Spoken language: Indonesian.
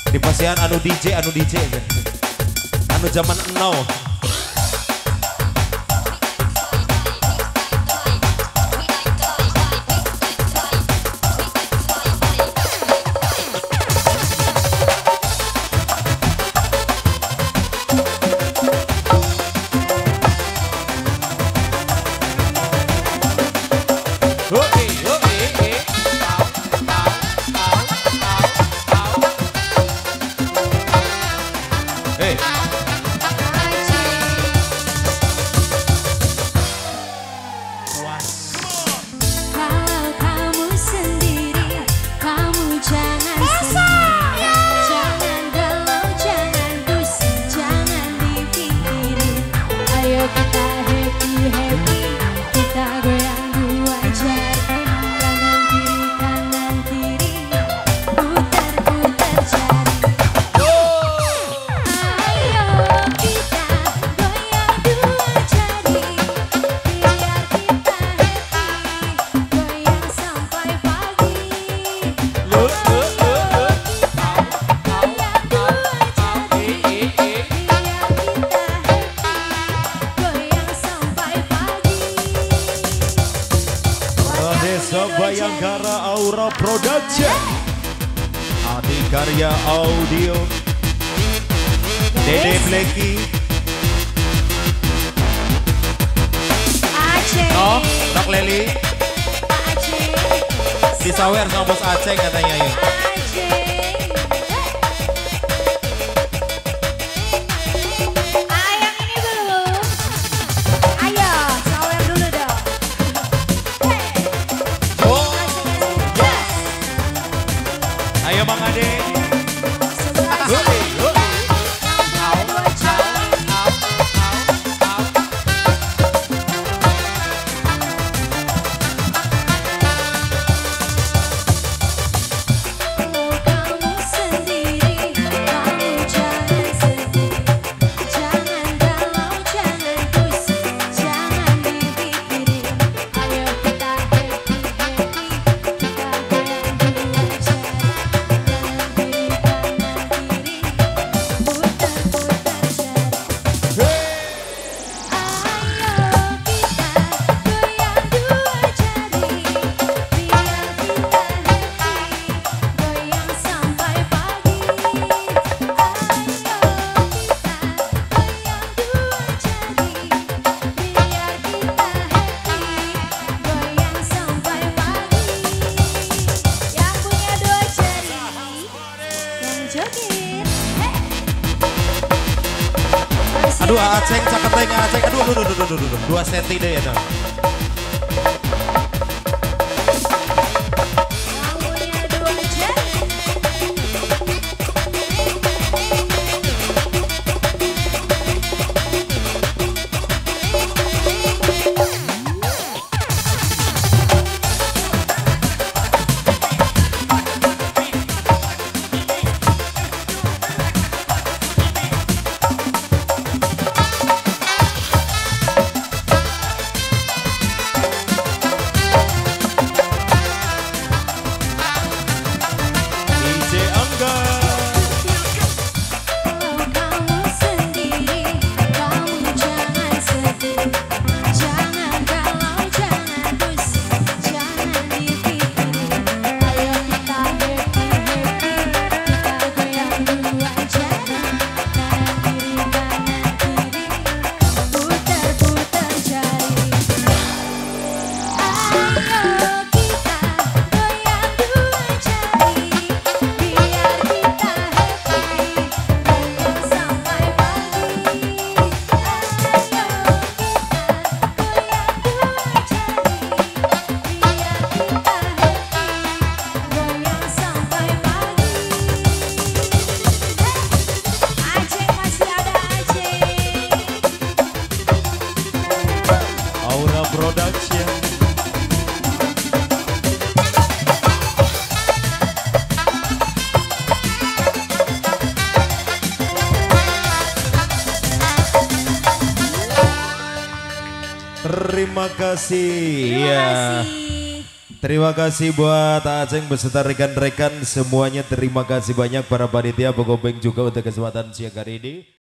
Di pasian anu DJ, anu zaman now. Bayangkara Aura Production, Adikarya Audio, Dede Blacky, Aceh. Oh, Dok Leli, Aceh. disawer sama Bos Aceh katanya ya. Ayo Bang Ade. Aduh, Aceng, caketeng, Aceng. Aduh. 2 senti deh ya dong. Terima kasih. Terima kasih. Terima kasih buat Aceng beserta rekan-rekan semuanya. Terima kasih banyak para panitia Pegobeng juga untuk kesempatan siang hari ini.